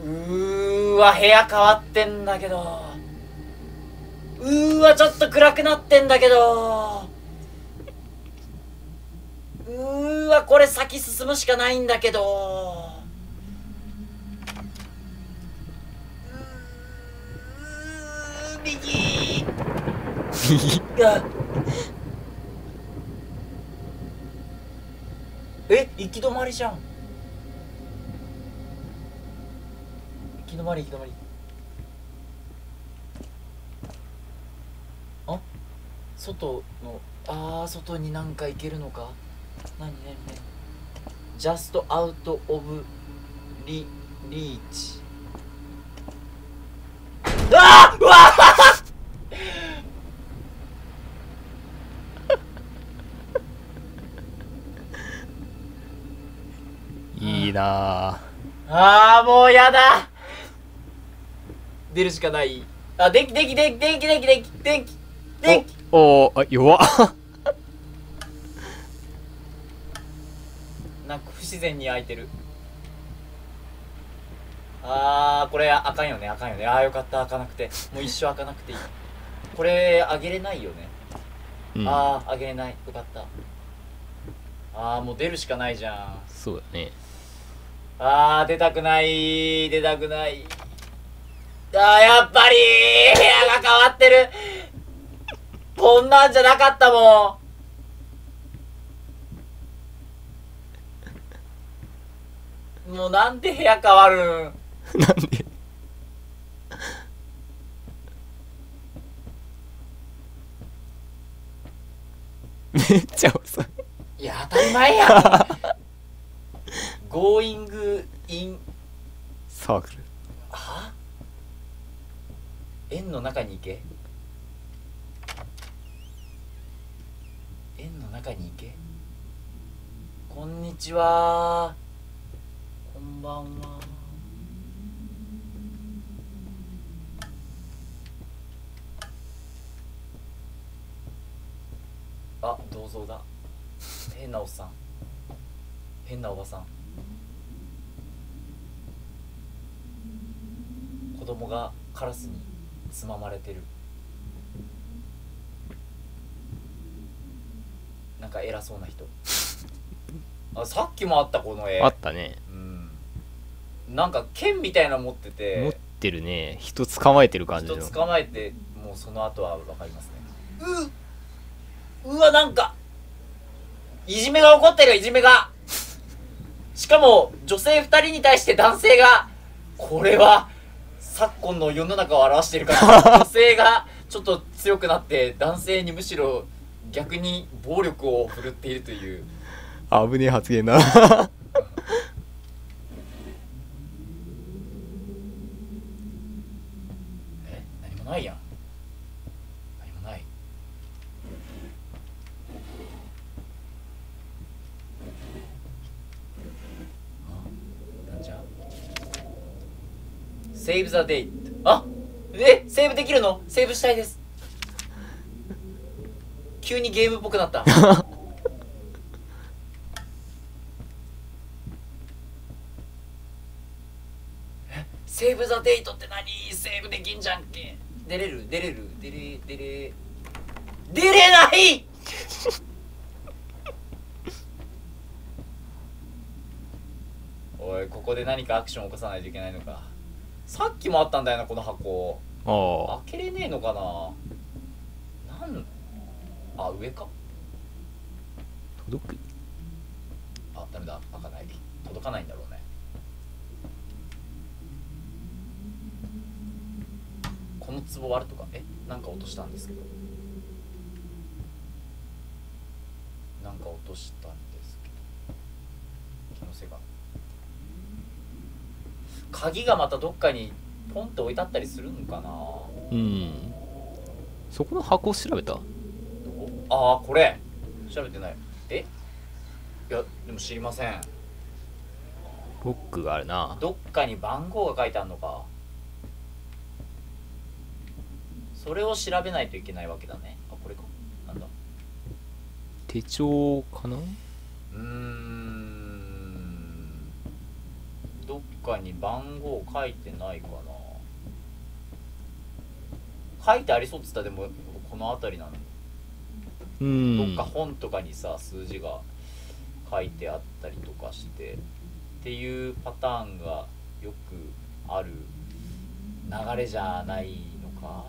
うーわ、部屋変わってんだけど。うーわ、ちょっと暗くなってんだけど。うーわ、これ先進むしかないんだけど。右。が。え、行き止まりじゃん。行き止まり、行き止まり。あ、外の、外になんか行けるのか。何Just out of reach。うわいいなもうやだ。出るしかない。電気。 おー、弱っ。 なんか不自然に開いてる。これあかんよね。よかった、開かなくて。もう一生開かなくていい。これあげれないよね。あげれない。よかった。もう出るしかないじゃん。 そうだね。 出たくない。やっぱり部屋が変わってる。こんなんじゃなかったもん。もうなんで部屋変わるん。 なんで。めっちゃ遅い。 いや、当たり前やん。Going in サークル。 円の中に行け。円の中に行け。こんにちは。こんばんは。銅像だ。変なおっさん。変なおばさん。子供がカラスにつままれてる。なんか偉そうな人。さっきもあったこの絵。 あったね。 なんか剣みたいなの持ってて。 持ってるね。人捕まえてる感じの。 人捕まえて、もうその後は分かりますね。うわ、なんかいじめが起こってる。いじめが。しかも女性2人に対して男性が。これは昨今の世の中を表しているから女性がちょっと強くなって男性にむしろ逆に暴力を振るっているという。 危ねえ発言だ。 何もないやん。何もない。なんじゃ。Save the date。セーブできるの？セーブしたいです。急にゲームっぽくなった。セーブ・ザ・デイトって何？セーブできんじゃんけ。出れないおい、ここで何かアクションを起こさないといけないのか。さっきもあったんだよな、この箱。開けれねえのかな。上か。 届く。 ダメだ、開かない。届かないんだろうね。この壺割るとか。なんか落としたんですけど。なんか落としたんですけど。気のせいか。鍵がまたどっかにポンって置いてあったりするのかな。 そこの箱を調べた？ どこ？これ調べてない。いや、でも知りません。 ロックがあるな。 どっかに番号が書いてあるのか。それを調べないといけないわけだね。これか。なんだ。 手帳かな。 どっかに番号書いてないかな。書いてありそうっつったらでもこの辺りなの。どっか本とかにさ数字が書いてあったりとかしてっていうパターンがよくある流れじゃないのか。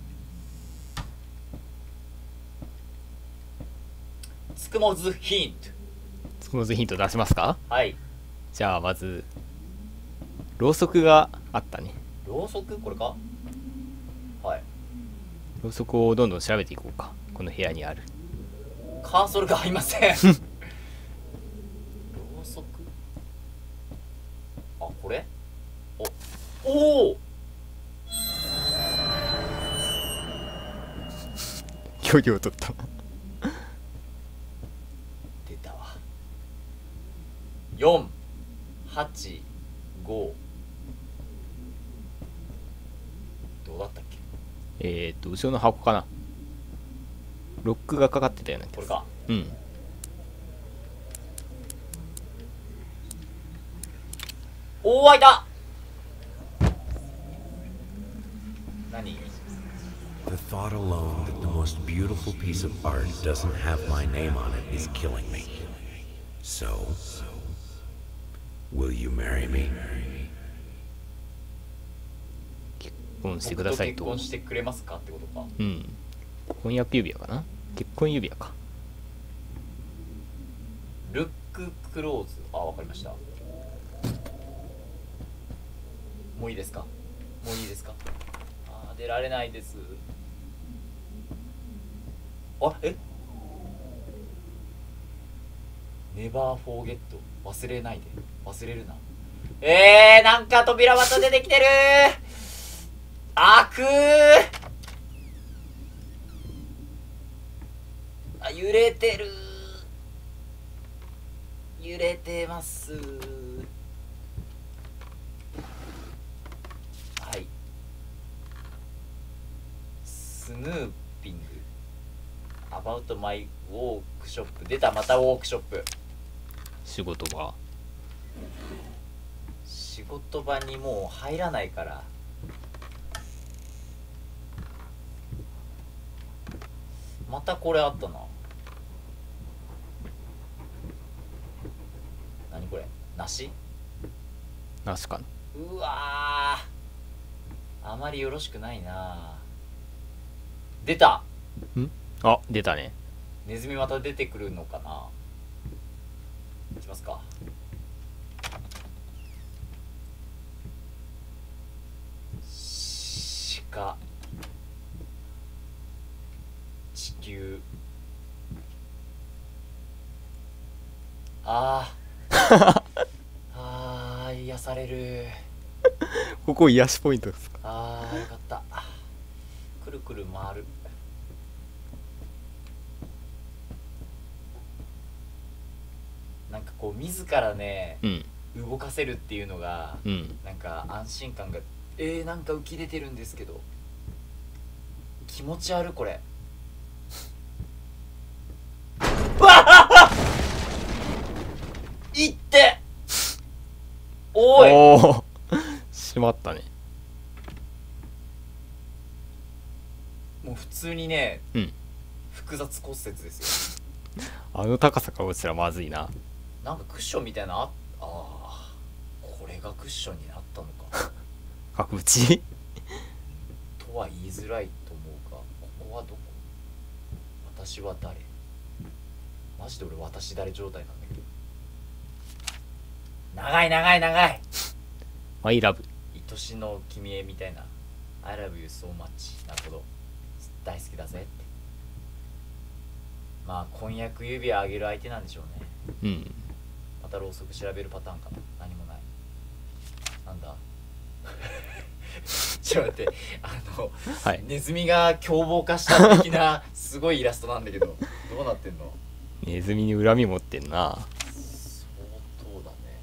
つくもずヒント。 つくもずヒント出しますか。 はい。 じゃあまずろうそくがあったね。 ろうそくこれか。はい。 ろうそくをどんどん調べていこうか。この部屋にある。 カーソルが合いません。ろうそく。あ、これ。おお。 距離を取った。 出たわ。4、8、5。どうだったっけ。 後ろの箱かな。ロックがかかってたよね。 これか。 うん。 おお、開いた。何。 The thought alone that the most beautiful piece of art doesn't have my name on it is killing me. So, will you marry me? 結婚してくださいと。 僕と結婚してくれますかってことか。 うん。婚約指輪かな。結婚指輪か。 ルッククローズ。あ、わかりました。もういいですか。もういいですか。あ、出られないです。あ、ネバーフォーゲット。忘れないで。忘れるな。なんか扉また出てきてるー。開くー。あ、揺れてるー。揺れてますー。はい。スヌーピング。アバウトマイウォークショップ。出た、またウォークショップ。 仕事場。 仕事場にもう入らないから。またこれあったな。何これ。梨。 梨かな。 うわー、あまりよろしくないな。出た。 あ、出たね。 ネズミまた出てくるのかな。いきますか。鹿、地球。ああ癒される。 ここ癒しポイントですか。 あーよかった。くるくる回る。なんかこう自らね、動かせるっていうのが、なんか安心感が。なんか浮き出てるんですけど気持ち悪いこれ。うわいっておい。 おしまったね。 もう普通にね、複雑骨折ですよ。 あの高さから落ちたらまずいな。 なんかクッションみたいな。これがクッションになったのか。 角打ちとは言いづらいと思うが、ここはどこ。私は誰。マジで俺私誰状態なんだけど。長い長い長い。 マイラブ。 愛しの君へみたいな。 I love you so much。 なるほど、大好きだぜって。まあ婚約指輪あげる相手なんでしょうね。またろうそく調べるパターンかな。何もない。なんだちょっと待って、 はい、 ネズミが凶暴化した的なすごいイラストなんだけど、どうなってんの。 ネズミに恨み持ってんな。 相当だね。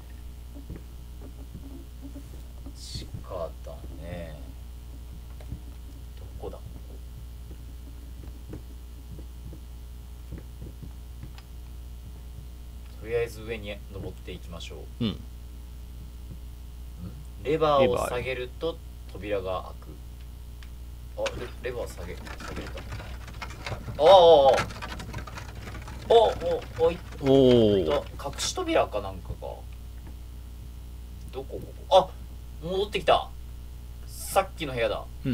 地下だね。どこだ。とりあえず上に登っていきましょう。 レバーを下げると扉が開く。あ、レバー下げると。おい隠し扉かなんかか。どこここ。あ、戻ってきた。さっきの部屋だ。 うん。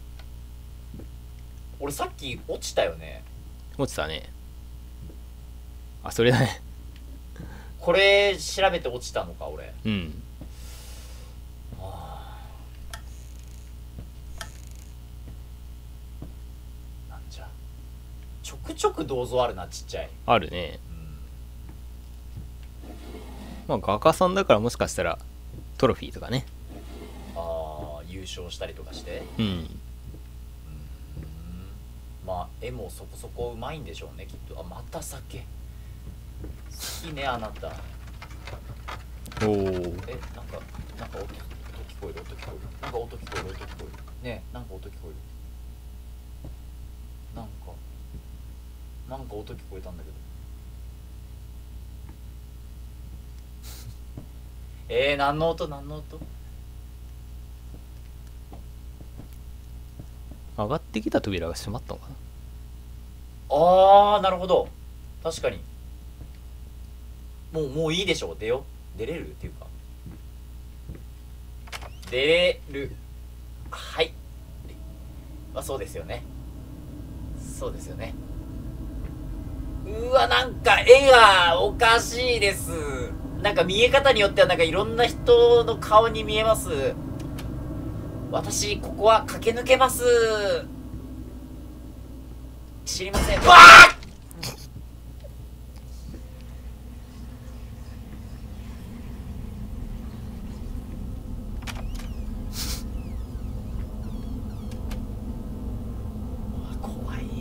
俺さっき落ちたよね。 落ちたね。あ、それだね。 これ調べて落ちたのか俺。 うん。 なんじゃ。ちょくちょく銅像あるな、ちっちゃい。 あるね。まあ画家さんだからもしかしたらトロフィーとかね。 優勝したりとかして。 うん。 まあ絵もそこそこうまいんでしょうねきっと。また酒好きねあなた。 おお。 なんか音聞こえる。なんか音聞こえるね。なんか音聞こえる。なんか音聞こえたんだけど。何の音？ 上がってきた扉が閉まったのかな。 なるほど。確かに。もういいでしょう。出れるっていうか。出れる。はい。そうですよね。うわ、なんか絵がおかしいです。なんか見え方によってはなんかいろんな人の顔に見えます。私ここは駆け抜けます。知りません。うわー怖い。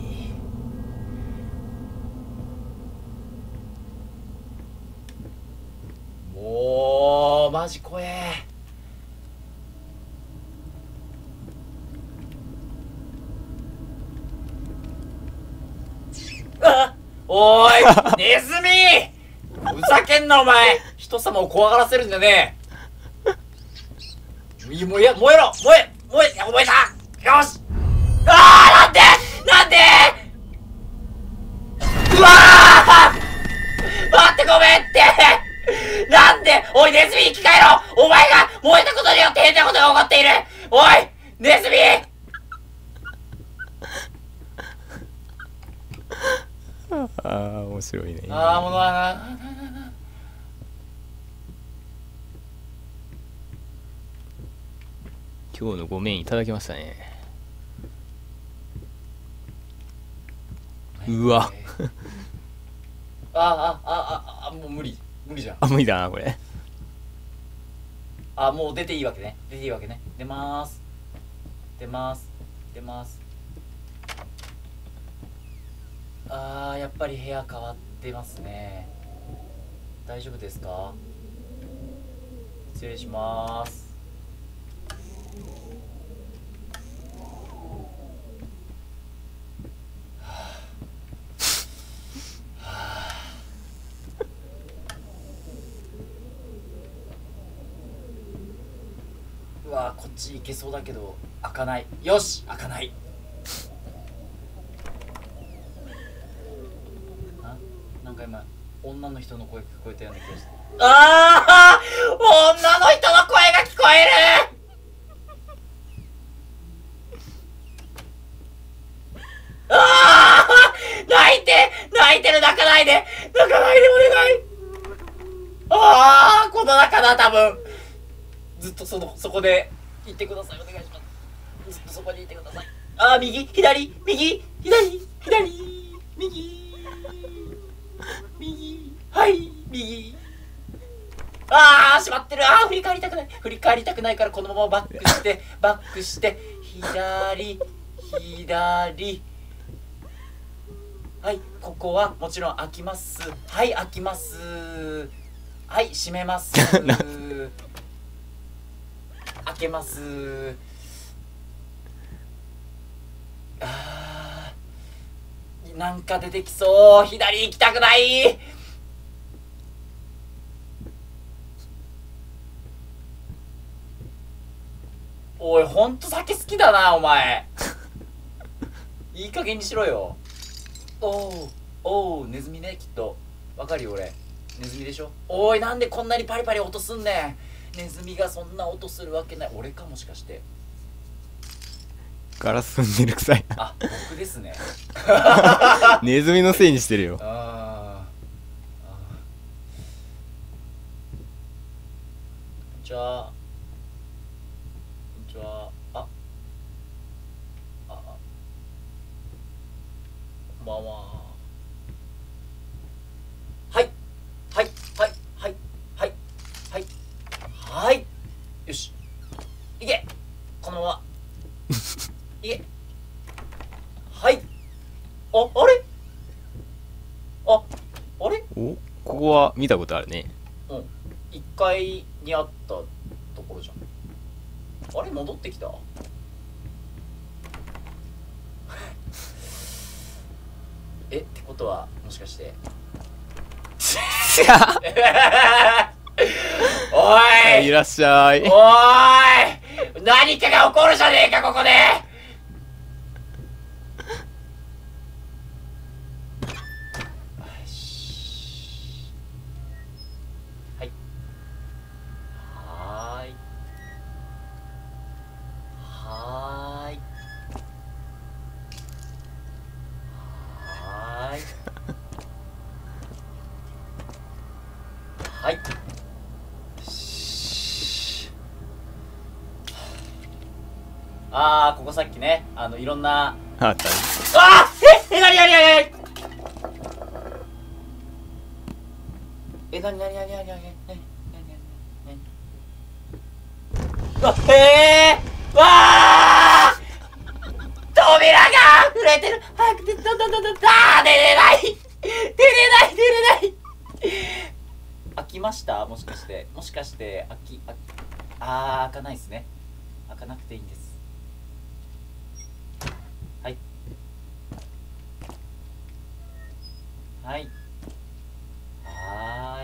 もうマジ怖え。おーいネズミ、ふざけんなお前。人様を怖がらせるんじゃねえ。燃えた。よし。なんでうわー待ってごめんって。なんでおいネズミ生き返ろう。お前が燃えたことによって変なことが起こっている。おいネズミ面白いね。 ものは今日のごめんいただきましたね。うわもう無理じゃん。 無理だなこれ。 もう出ていいわけね。出まーす。やっぱり部屋変わってますね。大丈夫ですか？失礼しまーす。うわこっち行けそうだけど開かない。よし開かない。なんか今女の人の声聞こえたような気がして。女の人の声が聞こえる。泣いてる。泣かないでお願い。この中だ多分。ずっとそこで行ってください。お願いします。ずっとそこにいてください。右左はい右。閉まってる。振り返りたくないからこのままバックして左。はい、ここはもちろん開きます。はい開きます。はい閉めます。開けます。なんか出てきそう。左行きたくない。 おいほんと酒好きだなお前いい加減にしろよ。おうネズミね、きっとわかるよ俺。ネズミでしょ。おいなんでこんなにパリパリ音すんねん。ネズミがそんな音するわけない。俺かもしかして。 ガラス踏んでる臭いな。 あ、僕ですねネズミのせいにしてるよ。 じゃあこんばんは。はいよしいけ、このままいけ。はい、あれあれお、ここは見たことあるね。 うん、1階にあったところじゃん。あれ戻ってきたってことはもしかしておい、 いらっしゃい。 おい何かが起こるじゃねえかここで。はいここさっきね、いろんなあったね。 なになにわあ扉が触れてる。早く出れない開きました。もしかして開かないですね。開かなくていいんです。はい。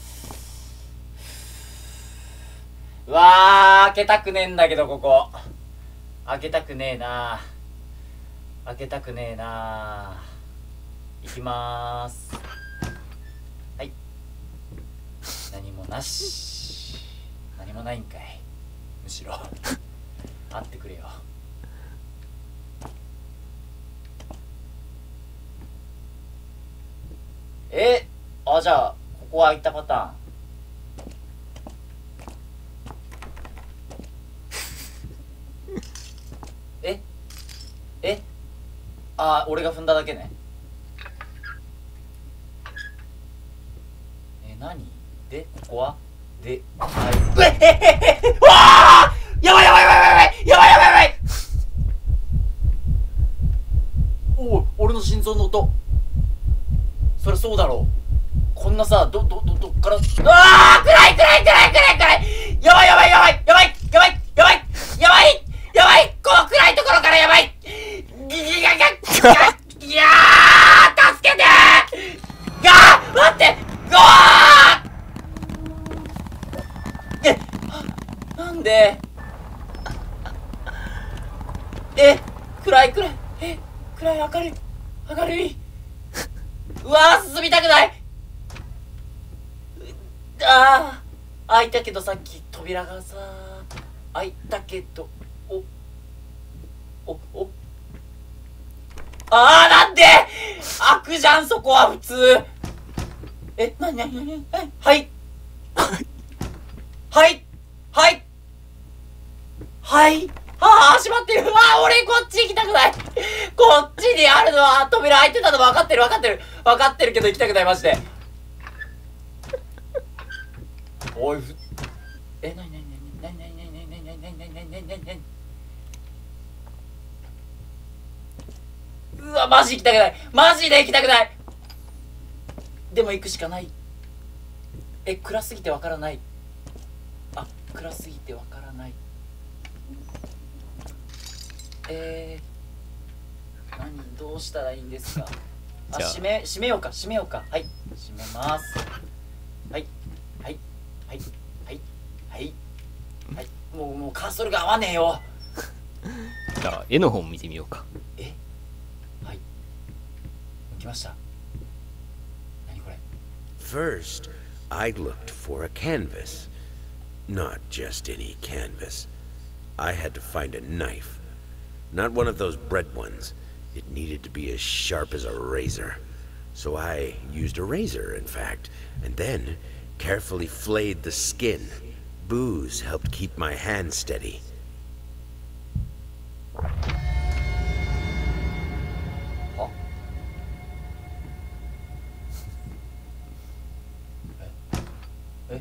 うわ開けたくねえんだけど、ここ開けたくねえな。いきまーす。はい、何もなし。何もないんかい。むしろあってくれよ。じゃあここは開いたパターン。俺が踏んだだけね。何でここはでわあやばい俺の心臓の音。そりゃそうだろう。こんなさ、どっから暗いやばいこの暗いところからやばい。いやー助けて待ってなんで暗い明るい。うわー進みたくない。開いたけどさっき扉がさ開いたけどなんで開くじゃんそこは普通。はい閉まってる。俺こっち行きたくない。こっちにあるのは扉開いてたの分かってるけど行きたくないマジで。おいうわマジ行きたくない。マジで行きたくない。でも行くしかない。暗すぎてわからない。どうしたらいいんですか。閉めようか。はい閉めます。はいもうカーソルが合わねえよ。 じゃあ絵の方も見てみようか。 はい、来ました。何これ。 First, I looked for a canvas. Not just any canvas. I had to find a knife. Not one of those bread ones. It needed to be as sharp as a razor. So I used a razor, in fact, and then carefully flayed the skin. Booze helped keep my hand steady. はえ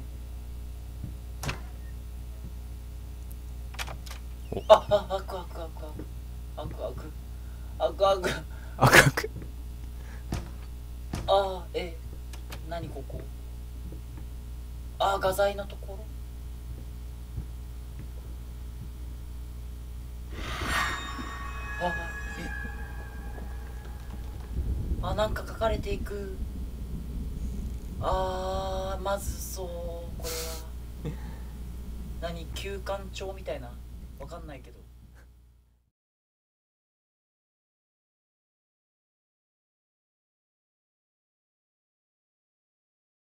あく赤く。 何ここ。画材のところ。なんか書かれていく。まずそう。これは何、休館長みたいな、わかんないけど。